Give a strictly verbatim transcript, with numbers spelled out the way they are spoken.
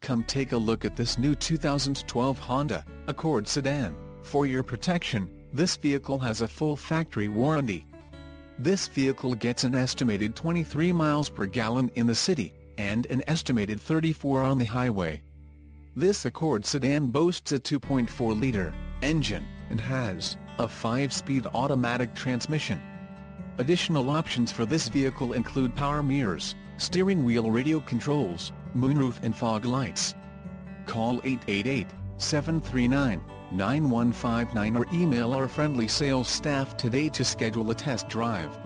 Come take a look at this new two thousand twelve Honda Accord sedan. For your protection, this vehicle has a full factory warranty. This vehicle gets an estimated twenty-three miles per gallon in the city, and an estimated thirty-four on the highway. This Accord sedan boasts a two point four liter engine, and has a five-speed automatic transmission. Additional options for this vehicle include power mirrors, steering wheel radio controls, moonroof and fog lights. Call eight eight eight, seven three nine, nine one five nine or email our friendly sales staff today to schedule a test drive.